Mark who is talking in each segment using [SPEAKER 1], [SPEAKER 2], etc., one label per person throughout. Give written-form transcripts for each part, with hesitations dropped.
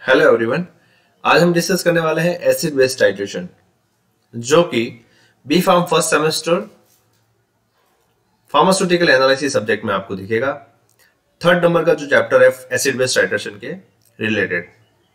[SPEAKER 1] Hello everyone. आज हम discuss करने वाले हैं एसिड बेस टाइट्रेशन, जो कि B pharm first semester pharmaceutical analysis subject में आपको दिखेगा। थर्ड नंबर का जो चैप्टर है एसिड बेस टाइट्रेशन के रिलेटेड।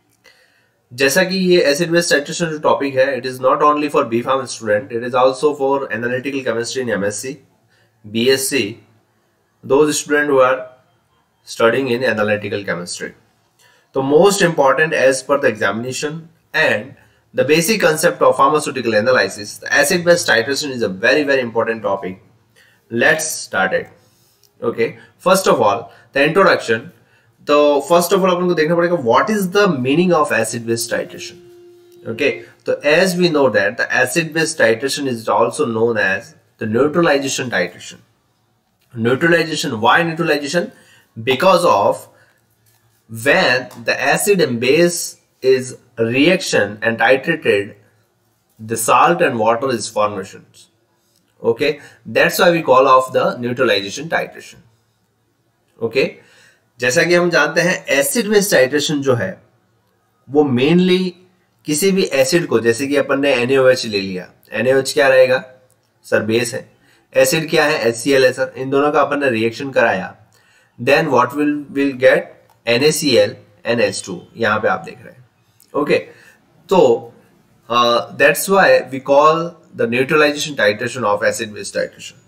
[SPEAKER 1] जैसा कि ये एसिड बेस टाइट्रेशन जो टॉपिक है, it is not only for B pharm student, it is also for analytical chemistry in MSc, BSc, those student who are studying in analytical chemistry. So most important as per the examination and the basic concept of pharmaceutical analysis, the acid base titration is a very important topic. Let's start it. Okay, first of all the introduction. तो first of all अपन को देखना पड़ेगा what is the meaning of acid base titration. Okay, so as we know that the acid base titration is also known as the neutralization titration. Neutralization, why neutralization? Because of when the acid and base is reaction and titrated, the salt and water is formations. Okay, that's why we call off the neutralization titration. Okay, जैसा कि हम जानते हैं acid base titration जो है वो mainly किसी भी एसिड को, जैसे कि अपन ने NaOH ले लिया, NaOH क्या रहेगा सर? बेस है। एसिड क्या है? HCl है सर। इन दोनों का अपन ने रिएक्शन कराया, then what will get NaCl and H2, यहां पे आप देख रहे हैं। ओके, तो that's why we call the neutralization titration of acid base titration.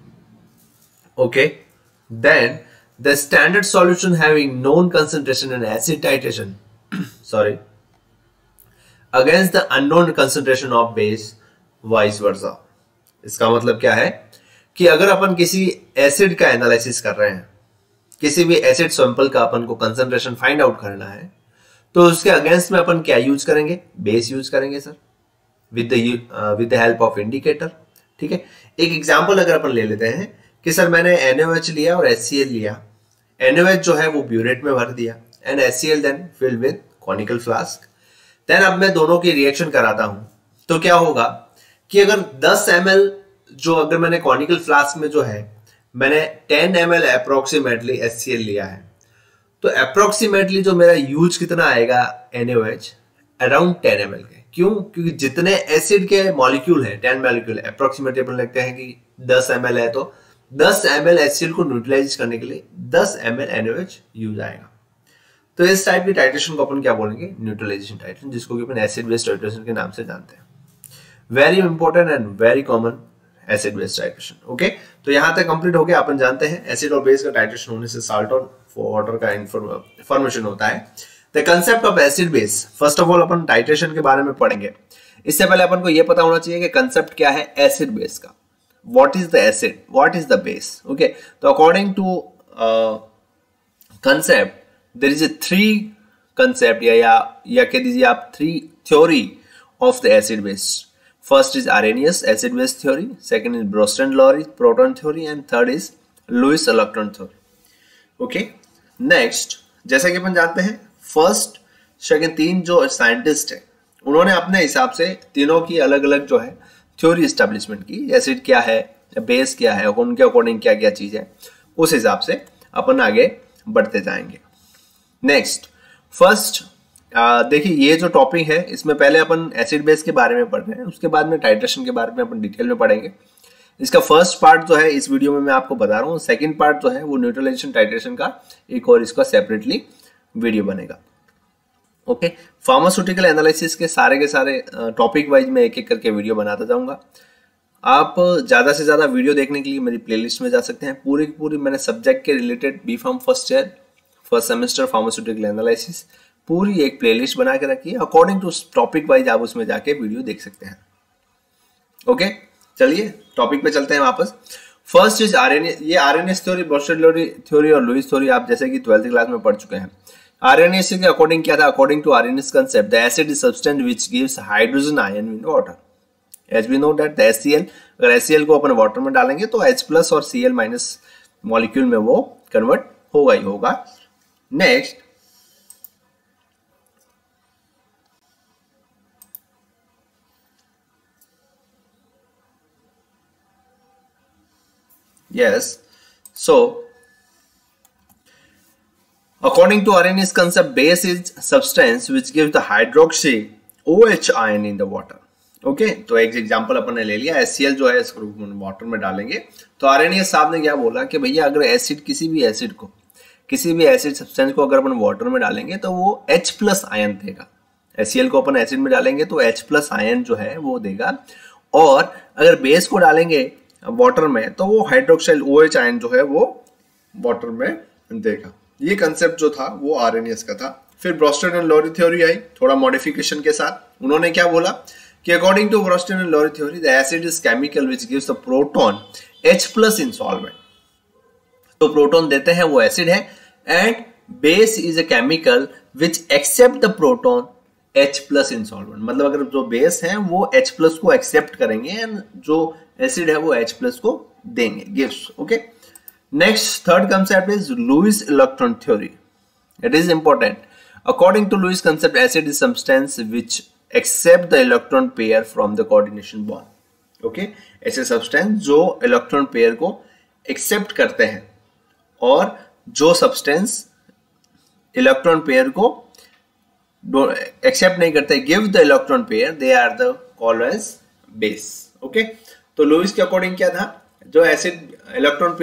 [SPEAKER 1] Okay, then the standard solution having known concentration and acid titration sorry, against the unknown concentration of base, vice versa. इसका मतलब क्या है कि अगर अपन किसी acid का analysis कर रहे हैं, किसी भी एसिड सैंपल का अपन को कंसंट्रेशन फाइंड आउट करना है, तो उसके अगेंस्ट में अपन क्या यूज करेंगे? बेस यूज करेंगे sir, with the help of indicator. ठीक है, एक एग्जांपल अगर अपन ले लेते हैं कि सर मैंने NaOH लिया और HCl लिया। NaOH जो है वो ब्यूरेट में भर दिया and HCl then fill with conical flask. Then अब मैं दोनों की रिएक्शन कराता हूं तो क्या होगा कि अगर 10 ml जो अगर मैंने कॉनिकल फ्लास्क में जो है मैंने 10 ml अप्रोक्सीमेटली HCl लिया है, तो अप्रोक्सीमेटली जो मेरा यूज कितना आएगा NaOH? अराउंड 10 ml के। क्यों? क्योंकि जितने एसिड के मॉलिक्यूल है 10 मॉलिक्यूल अप्रोक्सीमेटली अपन लगते हैं कि 10 ml है, तो 10 ml HCl को न्यूट्रलाइज करने के लिए 10 ml NaOH यूज आएगा। तो इस टाइप की टाइट्रेशन को अपन क्या बोलेंगे? न्यूट्रलाइजेशन टाइट्रेशन, जिसको कि अपन एसिड बेस टाइट्रेशन के नाम से जानते हैं। Very important and very common acid base titration. Okay, तो यहां तक कंप्लीट हो गया। अपन जानते हैं एसिड और बेस का टाइट्रेशन होने से साल्ट और वाटर का फॉर्मेशन होता है। The concept of acid base, first of all अपन टाइट्रेशन के बारे में पढ़ेंगे। इससे पहले अपन को यह पता होना चाहिए कि कंसेप्ट क्या है एसिड बेस का। What is the acid, what is the base? Okay, तो according to concept there is 3 concept या कह दीजिए आप 3 theory of the acid base. First is Arrhenius acid base theory, second is Bronsted-Lowry proton theory, and third is Lewis-Electron theory. Okay, next जैसा कि अपन जानते हैं first second 3 जो scientist हैं उन्होंने अपने हिसाब से तीनों की अलग अलग जो है थ्योरी एस्टेब्लिशमेंट की। एसिड क्या है, बेस क्या है, उनके अकॉर्डिंग क्या क्या चीज है, उस हिसाब से अपन आगे बढ़ते जाएंगे। नेक्स्ट फर्स्ट देखिए, ये जो टॉपिक है इसमें पहले अपन एसिड बेस के बारे में पढ़ रहे हैं, उसके बाद में टाइट्रेशन के बारे में अपन डिटेल में पढ़ेंगे। इसका फर्स्ट पार्ट जो है इस वीडियो में मैं आपको बता रहा हूँ, सेकंड पार्ट जो है वो न्यूट्रलाइजेशन टाइट्रेशन का एक और इसका सेपरेटली वीडियो बनेगा। ओके, फार्मास्यूटिकल एनालिसिस के सारे टॉपिक वाइज में एक एक करके वीडियो बनाता जाऊंगा। आप ज्यादा से ज्यादा वीडियो देखने के लिए मेरी प्लेलिस्ट में जा सकते हैं। पूरी की पूरी मैंने सब्जेक्ट के related B pharm first year first semester pharmaceutical analysis पूरी एक प्लेलिस्ट बना के रखी है। अकॉर्डिंग टू टॉपिक वाइज आप उसमें जाके वीडियो देख सकते हैं। ओके, चलिए टॉपिक पे चलते हैं वापस। First is Arrhenius. ये आरएनएस थ्योरी, ब्रोंस्टेड-लॉरी थ्योरी और लुईस थ्योरी आप जैसे कि 12th क्लास में पढ़ चुके हैं। आरएनएस के अकॉर्डिंग क्या था? According to Arrhenius concept, the acid is substance which gives hydrogen ion in water. As we know that the HCl, अगर HCl को अपन वाटर में डालेंगे तो H+ और Cl- मॉलिक्यूल में वो कन्वर्ट होगा ही होगा। Next yes, so According to Arrhenius concept, base is substance which gives the hydroxy OH ion in the water. Okay तो एक एग्जांपल अपन ने ले लिया, HCl जो है इसको वाटर में डालेंगे तो आर्हेनियस साहब ने क्या बोला कि भैया अगर एसिड किसी भी एसिड सब्सटेंस को अगर अपन वाटर में डालेंगे तो वो H+ आयन देगा। HCl को अपन एसिड में डालेंगे तो H+ आयन जो है वो देगा, और अगर बेस को डालेंगे वाटर में तो वो हाइड्रोक्साइल OH आयन जो है वो वाटर में देगा। ये कंसेप्ट जो था वो आर्हेनियस का था। फिर ब्रोस्टेड एंड लॉरी थ्योरी आई थोड़ा मॉडिफिकेशन के साथ। उन्होंने क्या बोला कि according to Bronsted and Lowry theory the acid is chemical which gives the proton H+ in solvent. तो प्रोटॉन देते हैं वो एसिड है, and base is a chemical which accept the proton H+ in solvent. मतलब अगर जो base है वो H+ को एक्सेप्ट करेंगे एंड जो एसिड है वो H+ को देंगे, gives. Okay, next third concept is Lewis electron theory. It is important. According to Lewis concept acid is substance which accept the electron pair from the coordination bond. Okay, ऐसे substance जो electron pair को accept करते हैं, और जो substance electron pair को accept नहीं करते, give the electron pair, they are the called as base. Okay, तो लुईस के अकॉर्डिंग क्या था, जो एसिड इलेक्ट्रॉन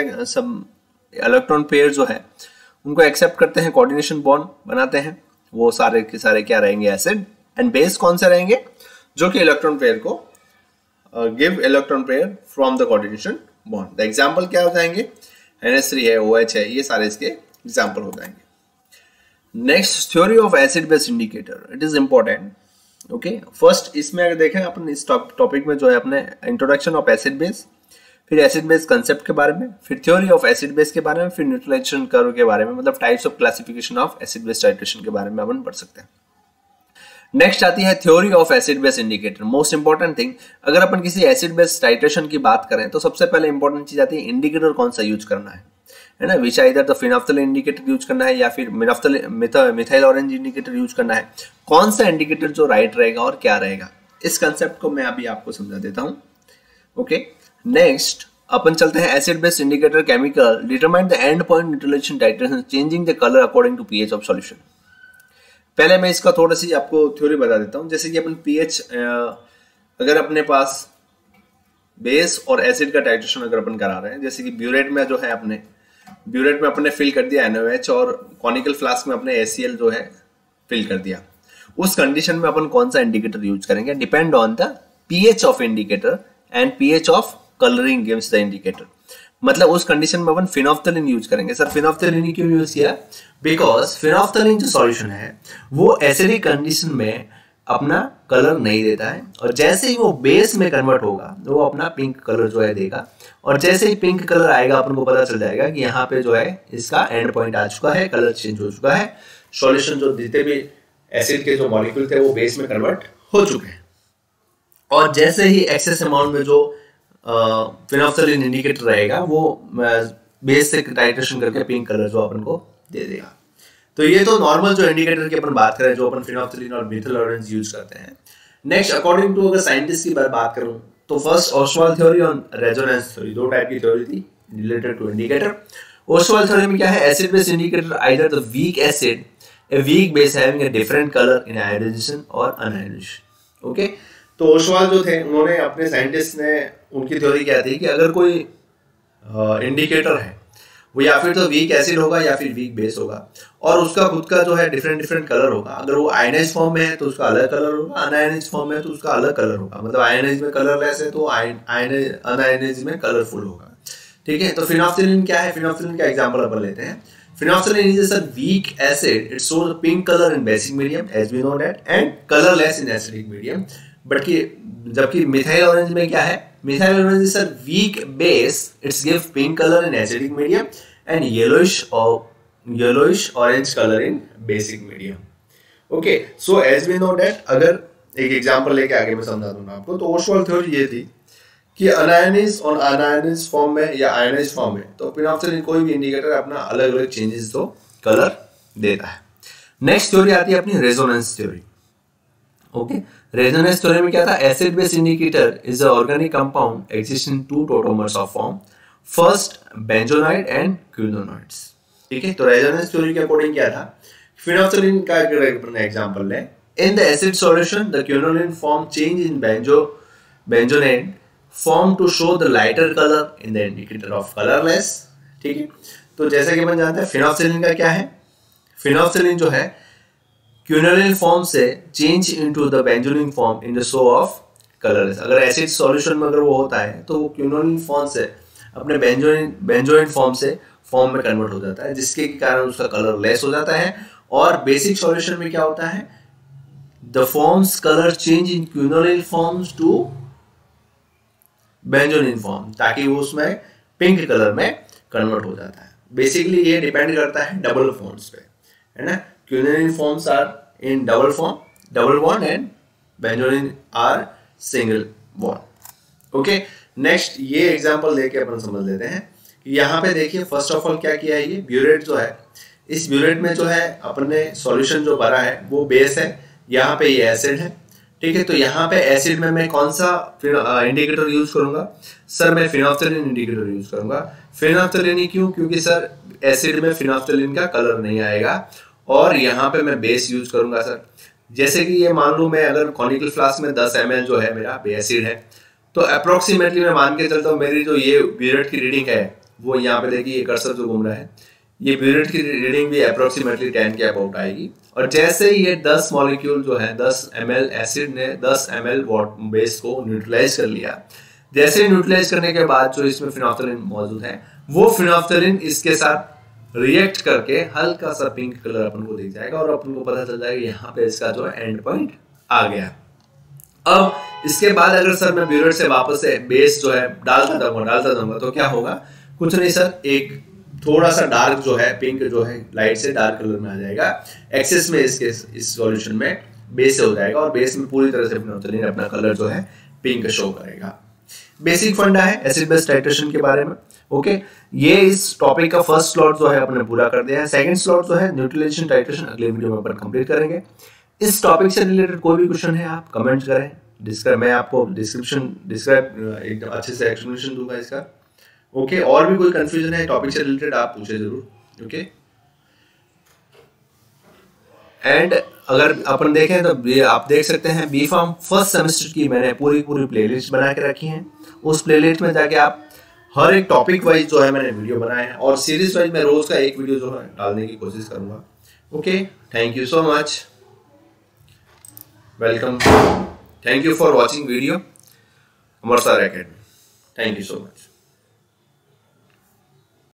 [SPEAKER 1] पेयर जो है उनको एक्सेप्ट करते हैं, कोऑर्डिनेशन बॉन्ड बनाते हैं, वो सारे के सारे क्या रहेंगे, एसिड। एंड बेस कौन से रहेंगे, जो कि इलेक्ट्रॉन पेयर को give electron pair from the coordination bond. The example क्या हो जाएंगे, NH3 है, OH है, ये सारे इसके एग्जांपल हो जाएंगे। Next theory of acid base indicator, it is important. Okay, first इसमें अगर देखें अपन इस टॉपिक में जो है अपने इंट्रोडक्शन ऑफ एसिड बेस, फिर एसिड बेस कंसेप्ट के बारे में, फिर थ्योरी ऑफ एसिड बेस के बारे में, फिर न्यूट्रलाइजेशन कर्व के बारे में, मतलब types of classification of acid base titration के बारे में अपन पढ़ सकते हैं। नेक्स्ट आती है theory of acid base indicator. Most important thing, अगर अपन किसी एसिड बेस टाइट्रेशन की बात करें तो सबसे पहले इंपॉर्टेंट चीज आती है इंडिकेटर कौन सा यूज करना है ना। Which either the phenolphthalein indicator use करना है या फिर मिथाइल ऑरेंज इंडिकेटर यूज करना है, कौन सा इंडिकेटर जो राइट रहेगा और क्या रहेगा, इस कंसेप्ट को मैं अभी आपको समझा देता हूं। ओके, नेक्स्ट अपन चलते हैं acid base indicator chemical determine the end point neutralization titration changing the colour according to pH of solution. पहले मैं इसका थोड़ा सी आपको थ्योरी बता देता हूं। जैसे कि अपन पीएच, अगर अपने पास बेस और एसिड का टाइट्रेशन अगर अपन करा रहे हैं, जैसे कि ब्यूरेट में जो है ब्यूरेट में अपने फिल कर दिया NaOH और कॉनिकल फ्लास्क में अपने HCl जो है फिल कर दिया, उस कंडीशन में अपन कौन सा इंडिकेटर यूज करेंगे, depend on the pH of indicator and pH of colouring gives the indicator. मतलब उस कंडीशन में अपन फिनोल्फथालीन यूज करेंगे। सर फिनोल्फथालीन क्यों यूज किया, बिकॉज फिनोल्फथालीन जो सॉल्यूशन है वो एसिडिक कंडीशन में अपना कलर नहीं देता है, और जैसे ही वो बेस में कन्वर्ट होगा वो अपना पिंक कलर जो है देगा, और जैसे ही पिंक कलर आएगा अपन को पता चल जाएगा कि यहाँ पे जो है इसका एंड पॉइंट आ चुका है, कलर चेंज हो चुका है, सॉल्यूशन जो जितने भी एसिड के जो मॉलिक्यूल थे वो बेस में कन्वर्ट हो चुके हैं। और जैसे ही एक्सेस अमाउंट में जो फिनोल्फथालीन इंडिकेटर रहेगा वो बेस से टाइट्रेशन करके पिंक कलर जो अपन को दे देगा। तो ये तो नॉर्मल जो इंडिकेटर की अपन बात करें जो अपन फिनोल्फथालीन और मिथाइल ऑरेंज यूज करते हैं। नेक्स्ट अकॉर्डिंग टू अगर साइंटिस्ट की बात करूं तो फर्स्ट ओस्वाल्ड थ्योरी और रेजोनेंस थ्योरी, दो टाइप की थ्योरी थी related to indicator. Ostwald theory में क्या है, acid base indicator either the weak acid a weak base having a different color in ionization or anionization. Okay, तो Ostwald जो थे उन्होंने अपने साइंटिस्ट ने उनकी थ्योरी क्या थी कि अगर कोई इंडिकेटर है वो या फिर तो वीक एसिड होगा या फिर वीक बेस होगा, और उसका खुद का जो है डिफरेंट कलर होगा। अगर वो आयनाइज फॉर्म में है तो उसका अलग कलर होगा, अनआयनाइज फॉर्म में है तो उसका अलग कलर होगा। मतलब आयनाइज में कलरलेस है तो अनआयनाइज में कलरफुल होगा। ठीक है, तो फिनोल्फथालीन क्या है, फिनोल्फथालीन का एग्जांपल अपन लेते हैं। Phenolphthalein is a weak acid. It shows a pink color in basic medium, as we know that, and colorless in acidic medium. But जबकि मिथाइल ऑरेंज में क्या है, methyl orange is a weak base. It gives pink color in acidic medium and yellowish orange color in basic medium. Okay, so as we know that, अगर एक example लेके आगे मैं समझा दूंगा आपको, तो ओस्वाल्ड थ्योरी ये थी कि अनायनाइज और अनायनाइज फॉर्म में या आयनाइज फॉर्म में तो फिनोल्फथालीन कोई भी इंडिकेटर अपना अलग अलग चेंजेस तो कलर देता है। नेक्स्ट थ्योरी आती है अपनी resonance theory. Okay, resonance theory में क्या था, acid base indicator is a organic compound existing two tautomers of form, first benzenoid and quinonoids. ठीक है, तो रेजोनेंस थ्योरी के अकॉर्डिंग क्या था, फिनोल्फथालीन का अगर एग्जांपल लें, in the acid solution the quinoline form change in benzenoid form to show the lighter colour in the indicator of colourless. ठीक है, तो जैसा कि अपन जानते हैं फिनोल्फथालीन का क्या है, फिनोल्फथालीन जो है क्विनोलिन फॉर्म से change into the benzenoid form in the show of colourless. अगर एसिड सॉल्यूशन में अगर वो होता है तो वो क्विनोलिन फॉर्म से अपने बेंजोइन फॉर्म से फॉर्म में कन्वर्ट हो जाता है, जिसके कारण उसका कलर लेस हो जाता है। और बेसिक सॉल्यूशन में क्या होता है, the forms colour change in quinoline forms to benzenoid form, ताकि वो उसमें पिंक कलर में कन्वर्ट हो जाता है। बेसिकली ये डिपेंड करता है डबल फॉर्म्स पे, है ना। Quinoline forms are in double form, double bond, and benzenoid are single bond. Okay, next ये एग्जांपल लेके अपन समझ लेते हैं। यहाँ पे देखिए फर्स्ट ऑफ ऑल क्या किया है, ये ब्यूरेट जो है, इस ब्यूरेट में जो है अपने सॉल्यूशन जो भरा है वो बेस है, यहाँ पे ये एसिड है। ठीक है, तो यहाँ पे एसिड में मैं कौन सा इंडिकेटर यूज करूंगा, सर मैं फिनोल्फथालीन इंडिकेटर यूज करूंगा। फिनोल्फथालीन क्यों, क्योंकि सर एसिड में फिनोल्फथालीन का कलर नहीं आएगा, और यहाँ पे मैं बेस यूज करूंगा सर। जैसे कि ये मान लूं मैं अगर कॉनिकल फ्लास्क में 10 ml जो है मेरा एसिड है, तो अप्रोक्सीमेटली मैं मान के चलता हूँ मेरी जो ये ब्यूरेट की रीडिंग है वो यहाँ पे देखिए ये कर्सर जो घूम रहा है, ये ब्यूरेट की रीडिंग भी अप्रोक्सीमेटली 10 के अबाउट आएगी। और जैसे ये 10 मॉलिक्यूल जो है 10 ml एसिड ने 10 ml बेस को न्यूट्रलाइज कर लिया, जैसे न्यूट्रलाइज करने के बाद जो इसमें फिनोल्फथालीन मौजूद है, वो फिनोल्फथालीन इसके साथ रिएक्ट करके हल्का सा पिंक कलर अपन को दिख जाएगा, और अपन को पता चल जाएगा यहाँ पे इसका जो है एंड पॉइंट आ गया। अब इसके बाद अगर सर मैं ब्यूरेट से वापस से बेस जो है डालता जाऊंगा तो क्या होगा, कुछ नहीं सर, एक थोड़ा सा डार्क जो है पिंक जो है लाइट से डार्क कलर में आ जाएगा, एक्सेस में इसके इस सॉल्यूशन में बेस से हो जाएगा, और बेस में पूरी तरह से फिनोल्फथालीन अपना कलर जो है पिंक शो करेगा। बेसिक फंडा है एसिड बेस टाइट्रेशन के बारे में। ओके, ये इस टॉपिक का फर्स्ट स्लॉट जो है अपने पूरा कर दिया है। सेकंड स्लॉट जो है न्यूट्रलाइजेशन टाइट्रेशन अगले वीडियो में अपन कंप्लीट करेंगे। इस टॉपिक से रिलेटेड कोई भी क्वेश्चन है आप कमेंट करें, मैं आपको डिस्क्राइब एकदम अच्छे से एक्सप्लेनेशन दूंगा इसका। ओके, और भी कोई कंफ्यूजन है टॉपिक से रिलेटेड आप पूछे जरूर। ओके, एंड अगर अपन देखें तो आप देख सकते हैं बी फार्म फर्स्ट सेमेस्टर की मैंने पूरी प्लेलिस्ट बना के रखी है। उस प्लेलिस्ट में जाके आप हर एक टॉपिक वाइज जो है मैंने वीडियो बनाए हैं, और सीरीज वाइज मैं रोज का एक वीडियो जो है डालने की कोशिश करूंगा। Okay, thank you so much, welcome, thank you for watching video Amar sir academy, thank you so much.